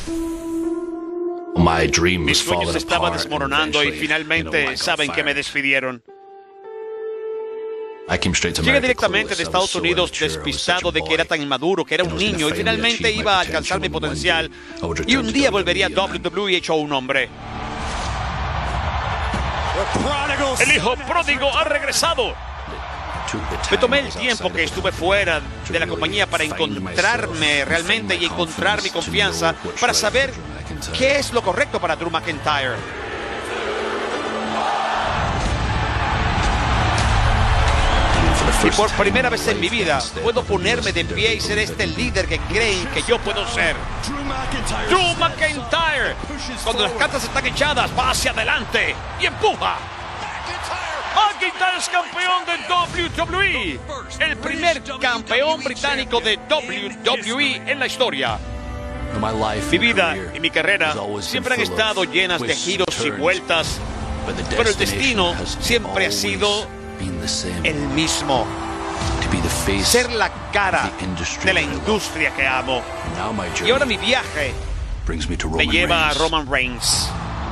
Mis sueños se estaban desmoronando y finalmente saben que me despidieron. Llegué directamente de Estados Unidos despistado de que era tan inmaduro, que era un niño y finalmente iba a alcanzar mi potencial y un día volvería a WWE hecho un hombre. El hijo pródigo ha regresado. Me tomé el tiempo que estuve fuera de la compañía para encontrarme realmente y encontrar mi confianza para saber qué es lo correcto para Drew McIntyre. Y por primera vez en mi vida puedo ponerme de pie y ser este líder que creen que yo puedo ser. Drew McIntyre, cuando las cartas están echadas, va hacia adelante y empuja. McIntyre es campeón de WWE, el primer campeón británico de WWE en la historia. Mi vida y mi carrera siempre han estado llenas de giros y vueltas, pero el destino siempre ha sido el mismo. Ser la cara de la industria que amo. Y ahora mi viaje me lleva a Roman Reigns.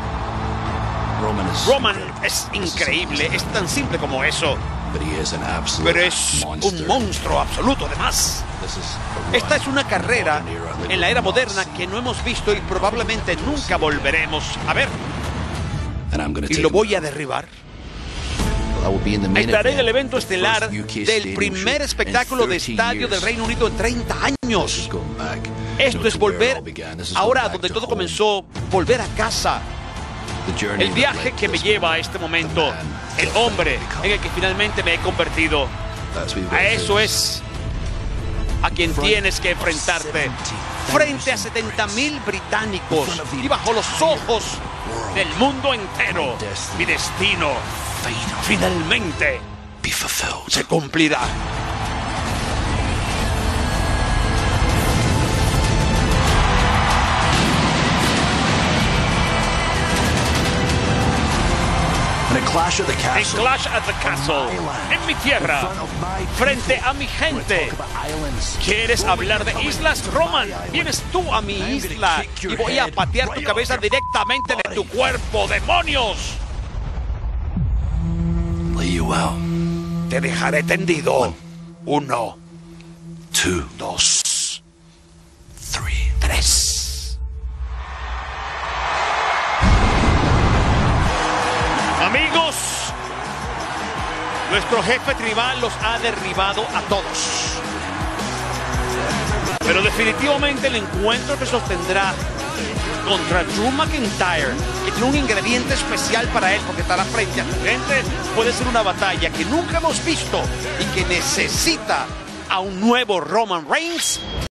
Roman es increíble, es tan simple como eso, pero es un monstruo absoluto además. Esta es una carrera en la era moderna que no hemos visto y probablemente nunca volveremos a ver. Y lo voy a derribar. Estaré en el evento estelar del primer espectáculo de estadio del Reino Unido en 30 años. Esto es volver ahora donde todo comenzó, volver a casa. El viaje que me lleva a este momento, el hombre en el que finalmente me he convertido. A eso es a quien tienes que enfrentarte, frente a 70,000 británicos y bajo los ojos del mundo entero. Mi destino finalmente se cumplirá. En Clash at the Castle, en mi tierra, frente a mi gente. ¿Quieres hablar de islas, Roman? Vienes tú a mi isla y voy a patear tu cabeza directamente de tu cuerpo, demonios. Te dejaré tendido. 1, 2, 3. Amigos, nuestro jefe tribal los ha derribado a todos. Pero definitivamente el encuentro que sostendrá contra Drew McIntyre, que tiene un ingrediente especial para él porque estará frente a su gente, puede ser una batalla que nunca hemos visto y que necesita a un nuevo Roman Reigns